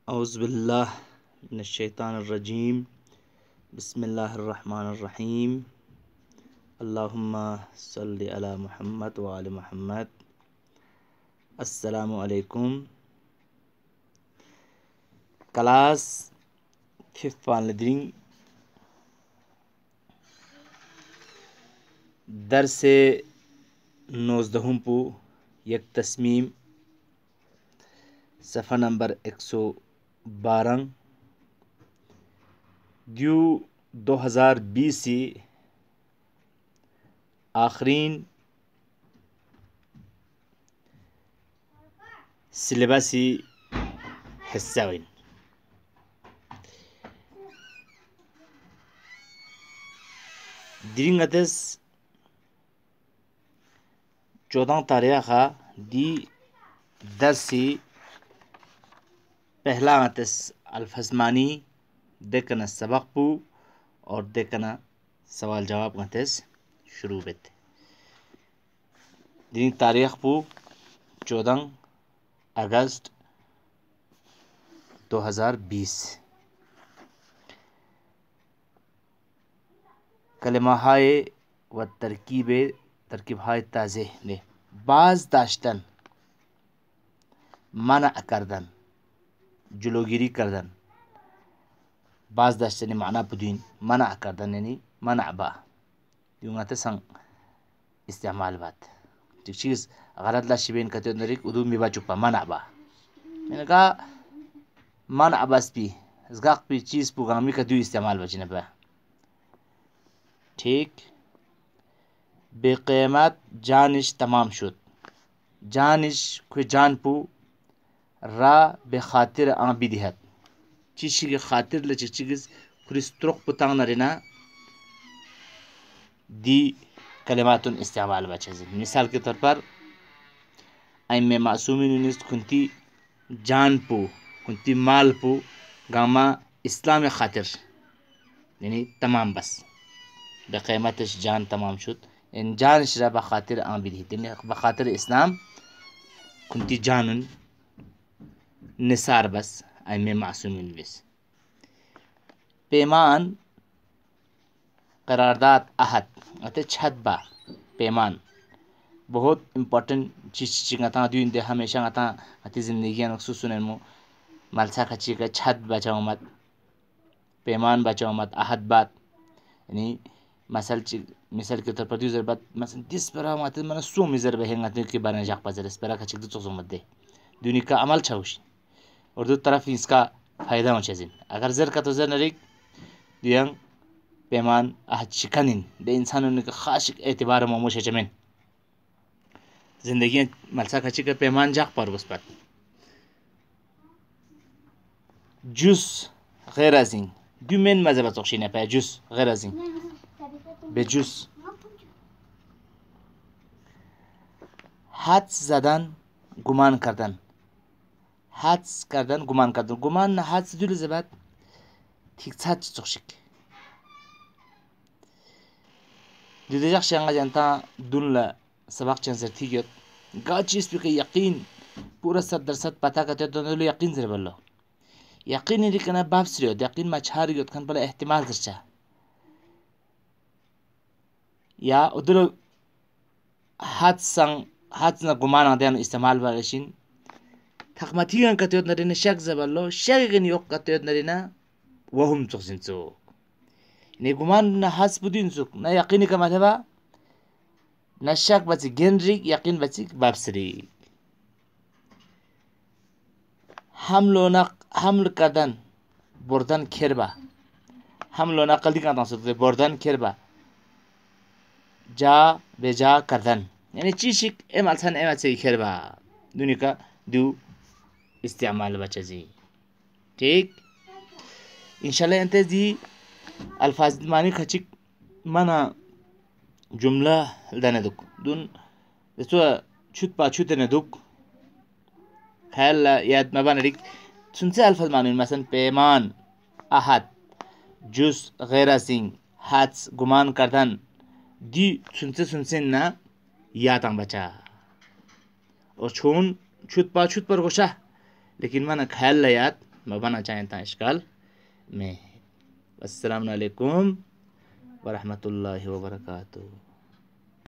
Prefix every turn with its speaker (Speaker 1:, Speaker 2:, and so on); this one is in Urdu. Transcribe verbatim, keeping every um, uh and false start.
Speaker 1: اعوذ باللہ من الشیطان الرجیم بسم اللہ الرحمن الرحیم اللہم صلی علی محمد وعلی محمد. السلام علیکم. کلاس فifth فالدرین درس نوزدہم پو یک تصمیم صفحہ نمبر ایک سو بارہ دیو دو ہزار بیسی آخرین سلیبسی حصہ وین درین اتس چودہ تاریخ دی درسی پہلا اتس الفزمانی دیکھنا سبق پو اور دیکھنا سوال جواب اتس شروع بیت دین تاریخ پو چودہ اگست دو ہزار بیس. کلمہ ہائے و ترکیب ترکیب ہائے تازہ نے باز داشتن، منع کردن، جلوگیری کردن. باز داشتن معنی بدین منع کردن یعنی منع با یوں آتے سنگ استعمال بات تو چیز غلط لا شبین کہتے ہیں نریک ادو می با چپا منع با میں نے کہا منع بس پی اس گاق پی چیز پو گامی کا دو استعمال بچنے با. ٹھیک. بے قیمت جانش تمام شد، جانش کوئی جان پو را بے خاطر آن بیدیت چیشی کے خاطر لچی چیز کریس ترک پتاں نرینا دی کلماتون استعمال بچے. مثال کے طور پر ایم معصومین نیست کنتی جان پو کنتی مال پو گاما اسلام خاطر یعنی تمام بس بے قیمتش جان تمام شد ان جانش را بخاطر آن بیدیت یعنی بخاطر اسلام کنتی جانن نثار بس ایم معصومین بس. پیمان قرارداد عہد اتے چھت با پیمان بہت امپورٹنٹ چیز چیز گتا دیو دے ہمیشہ گتا اتی زندگی نقصو سنن مو ملسا کچی کا چھت بچاو مت، پیمان بچاو مت، عہد بات یعنی مثال چی مثال کے طور پر دیو ضربت مثلا دس برا ماتے من سو میزر بہنگا تو کہ بارے جاق پازر اس برا کچی دو تو مت دے دنیا کا عمل چھوش اور دو طرف اس کا فائدہ ہو چیزن اگر زر کا تو زر نریک دیان پیمان عہد شکنن دے انسانوں نے خاص اعتبار موموش چمن زندگی ملسا کچی کا پیمان جاق پر بس پات. جس غیر ازین دیو من مذہب توخشی نپا جس غیر ازین به جز حدس زدن گمان کردن، حدس کردن گمان کردن گمان نه حدس دیل زبط تیک سات چخشک دیده جخش انگا جانتا دون ل سبق چند سر تیگیت گا چیز پی که یقین پورا صد درصد پتا کتے دونو یقین زر بلو یقین نیری کنه باب سریود یقین ما چهار گیت کن بلا احتمال درچه یا ادلو حدسن حدسن گمان آدیان استعمال بارشین تخمتیان کتیود نرینه شک زبالو شکن یوک کتیود نرینه وهم تخزین سوک نه گمان نه حدس بودین سوک نه یقینی که مطبع نه شک بچی گنریک یقین بچی باب سریک. حمل و نق حمل کردن بردن کربا حمل و نقل دی کردن سوک بردن کربا جا به جا کردن یعنی چیشک ام السان ام اتسی کربا دونی کا دو استعمال بچزی. ٹھیک. انشاءاللہ انتے دی الفاظ معنی کھچک منا جملہ دانے دک دون دستو چھت پا چھت نے دک خیال یاد مبان ریک سنسے الفاظ معنی مثلا پیمان عہد جز غیر ازین حدس گمان کردن دی سنسے سنسے نا یاتاں بچا اور چھون چھت پا چھت پر گوشا لیکن مانا خیال لیات مبنا چاہیں تا اشکال میں. السلام علیکم ورحمۃ اللہ وبرکاتہ.